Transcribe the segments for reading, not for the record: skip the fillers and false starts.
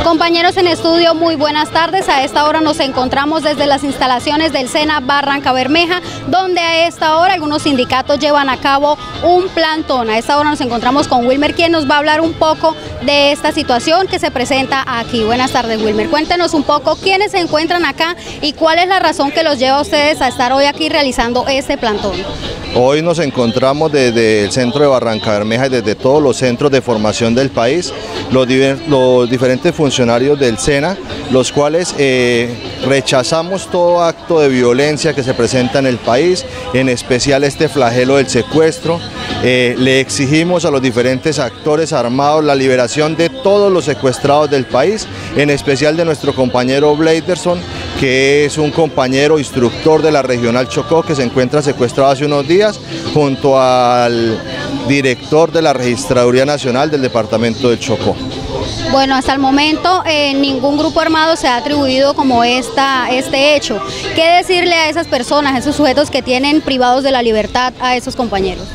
Compañeros en estudio, muy buenas tardes. A esta hora nos encontramos desde las instalaciones del SENA Barrancabermeja, donde a esta hora algunos sindicatos llevan a cabo un plantón. A esta hora nos encontramos con Wilmer, quien nos va a hablar un poco de esta situación que se presenta aquí. Buenas tardes, Wilmer. Cuéntenos un poco quiénes se encuentran acá y cuál es la razón que los lleva a ustedes a estar hoy aquí realizando este plantón. Hoy nos encontramos desde el centro de Barrancabermeja y desde todos los centros de formación del país, los diferentes funcionarios del SENA, los cuales rechazamos todo acto de violencia que se presenta en el país, en especial este flagelo del secuestro. Le exigimos a los diferentes actores armados la liberación de todos los secuestrados del país, en especial de nuestro compañero Bladerson, que es un compañero instructor de la Regional Chocó que se encuentra secuestrado hace unos días, junto al director de la Registraduría Nacional del Departamento del Chocó. Bueno, hasta el momento ningún grupo armado se ha atribuido como este hecho. ¿Qué decirle a esas personas, a esos sujetos que tienen privados de la libertad a esos compañeros?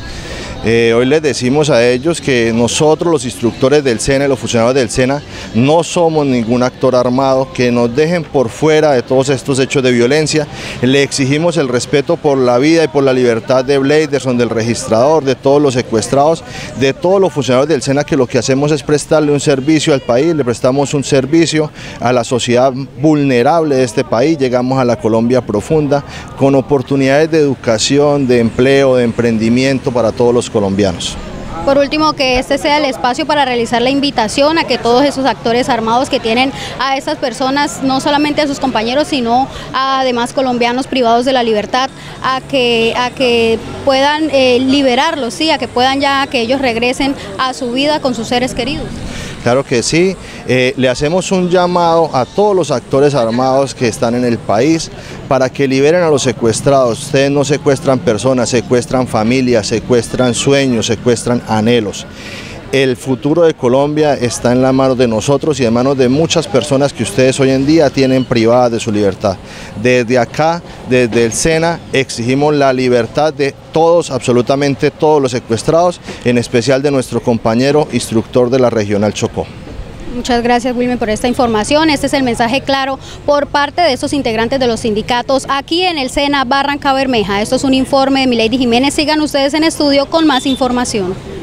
Hoy les decimos a ellos que nosotros, los instructores del SENA y los funcionarios del SENA, no somos ningún actor armado, que nos dejen por fuera de todos estos hechos de violencia. Le exigimos el respeto por la vida y por la libertad de Bladerson, del registrador, de todos los secuestrados, de todos los funcionarios del SENA, que lo que hacemos es prestarle un servicio al país, le prestamos un servicio a la sociedad vulnerable de este país. Llegamos a la Colombia profunda con oportunidades de educación, de empleo, de emprendimiento para todos los colombianos. Por último, que este sea el espacio para realizar la invitación a que todos esos actores armados que tienen a estas personas, no solamente a sus compañeros, sino a demás colombianos privados de la libertad, a que puedan liberarlos, ¿sí? A que puedan que ellos regresen a su vida con sus seres queridos. Claro que sí, le hacemos un llamado a todos los actores armados que están en el país para que liberen a los secuestrados. Ustedes no secuestran personas, secuestran familias, secuestran sueños, secuestran anhelos. El futuro de Colombia está en las manos de nosotros y en manos de muchas personas que ustedes hoy en día tienen privadas de su libertad. Desde acá, desde el SENA, exigimos la libertad de todos, absolutamente todos los secuestrados, en especial de nuestro compañero instructor de la Regional Chocó. Muchas gracias, Wilmer, por esta información. Este es el mensaje claro por parte de estos integrantes de los sindicatos aquí en el SENA Barrancabermeja. Esto es un informe de Milady Jiménez. Sigan ustedes en estudio con más información.